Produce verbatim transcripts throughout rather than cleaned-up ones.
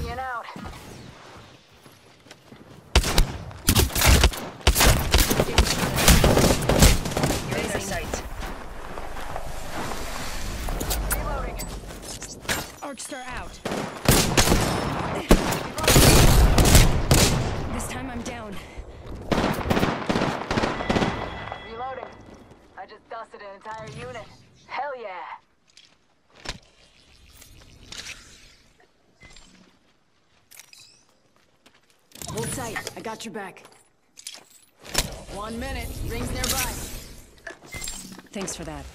Moving out. Laser sight. Reloading. Arc star out. This time I'm down. Reloading. I just dusted an entire unit. Hell yeah. Hold tight. I got your back. One minute. Rings nearby. Thanks for that.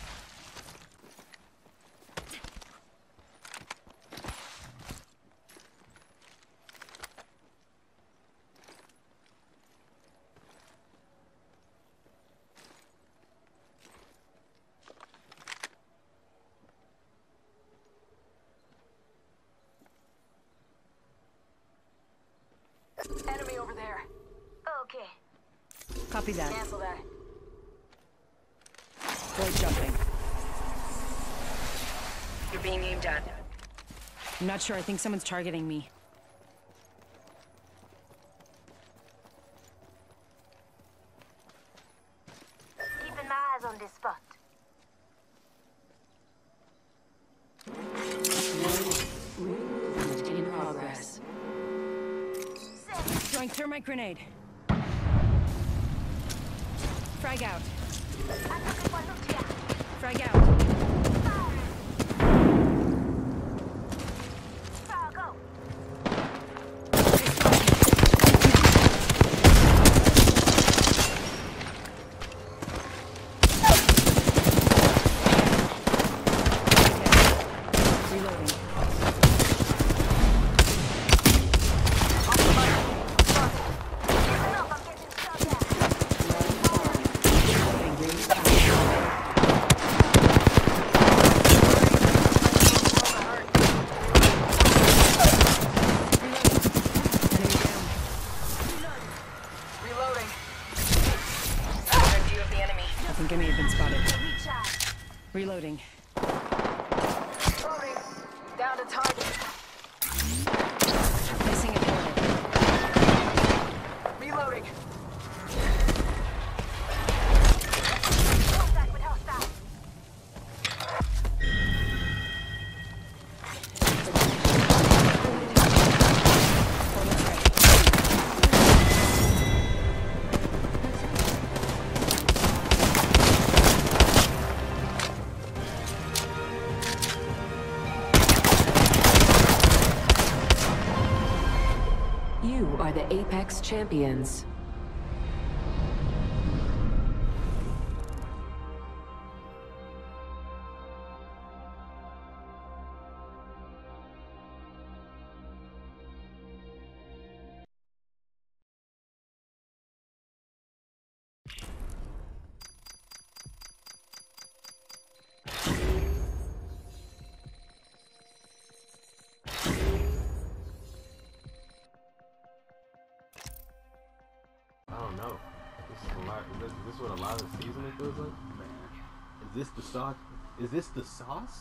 Enemy over there. Okay. Copy that. Cancel that. Boy jumping. You're being aimed at. I'm not sure. I think someone's targeting me. Keeping my eyes on this spot. In progress. Throwing thermite grenade. Frag out. Frag out. Reloading. Reloading. Down to target. Placing a bullet. Reloading. Contact with hostile. You are the Apex Champions. I don't know. This is a lot. Is this, this is what a lot of seasoning feels like? Man, is this the sauce? Is this the sauce?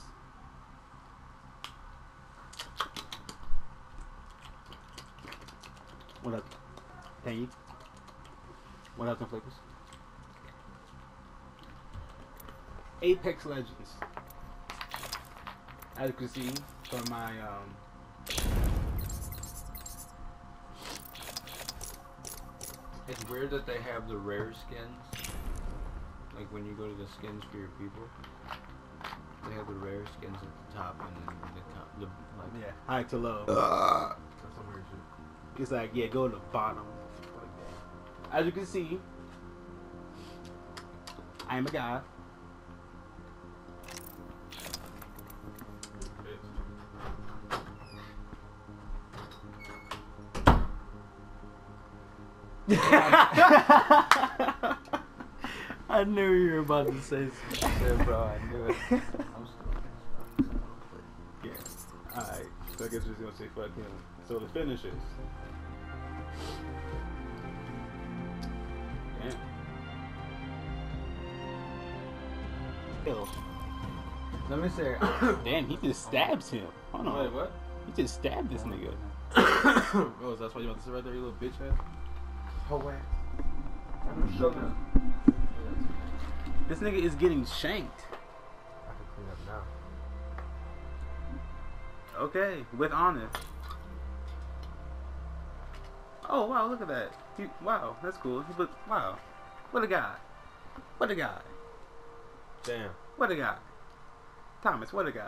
What up? Can you? What up, Flickers? Apex Legends. As you can see from my um. It's weird that they have the rare skins. Like when you go to the skins for your people, they have the rare skins at the top and then the, the like Yeah, high to low. uh, that's some weird shit. It's like, yeah, go to the bottom. As you can see, I am a guy. I knew you were about to say something, bro. I knew it. I'm still. Yeah. Alright. So I guess we're just gonna say fuck him. So the finishes. Damn. Kill. Let me say. Damn, he just stabs him. Hold on. Wait, what? You just stabbed this nigga. Oh, that's why you about to sit right there, you little bitch ass? Oh, wait. This nigga is getting shanked. I can clean up now. Okay, with honor. Oh wow, look at that. He, wow, that's cool. He look, wow, what a guy. What a guy. Damn. What a guy. Thomas, what a guy.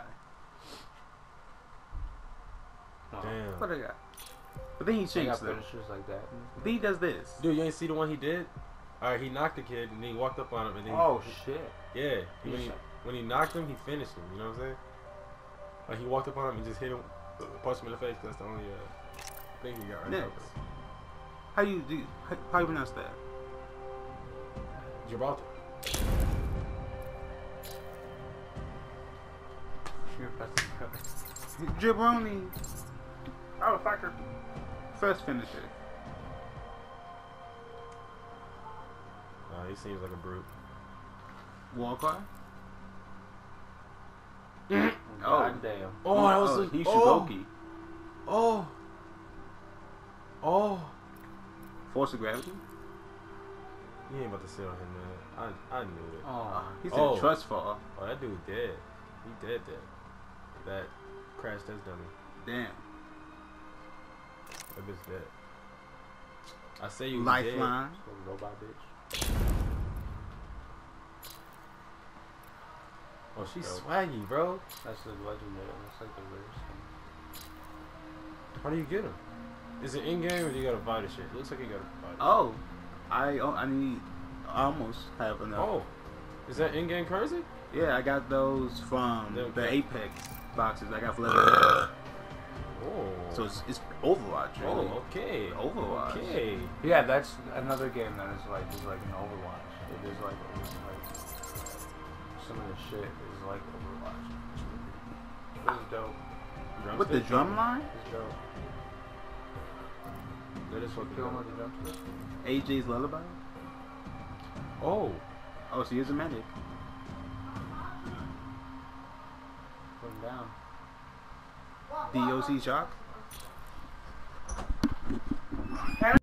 Damn. What a guy. But then he They shanks got them. finishers like that. Then he does this. Dude, you ain't see the one he did? Alright, he knocked the kid and then he walked up on him and then Oh, he, shit. yeah, he, when, he, He shot. when he knocked him, he finished him. You know what I'm saying? Like he walked up on him and just hit him, punched him in the face. That's the only uh, thing he got right now. Next. How you do? How, how you pronounce that? Gibraltar. Jabroni. Oh, fucker. First finisher. Uh, he seems like a brute. Walker. Oh, Oh, damn. Oh, that was oh, a, he's oh, Shugoki. oh, oh. Force of gravity. You ain't about to sit on him, man. I I knew it. Oh, He's Oh. in trust fall. Oh, that dude dead. He dead dead. That crash test dummy. Damn. That bitch dead. I say you Lifeline. so robot bitch. Oh, she's Dope. swaggy, bro. That's the legendary. That's like the rare skin. How do you get him? Is it in game or do you gotta buy the shit? It looks like you gotta buy it. Oh, I oh, I need. I almost have enough. Oh, is that in game currency? Yeah, I got those from Them- the Apex boxes. I got for level. Oh. So it's, it's Overwatch. Really. Oh, okay. Overwatch. Okay. Yeah, that's another game that is like is like an Overwatch. It is like, it's like some of the shit is like Overwatch. This is dope. With the drum line, It's dope. That is fucking Kill him dope. with the drumstick. A J's Lullaby. Oh. Oh, she is a medic. Put him down. D O C shock. Can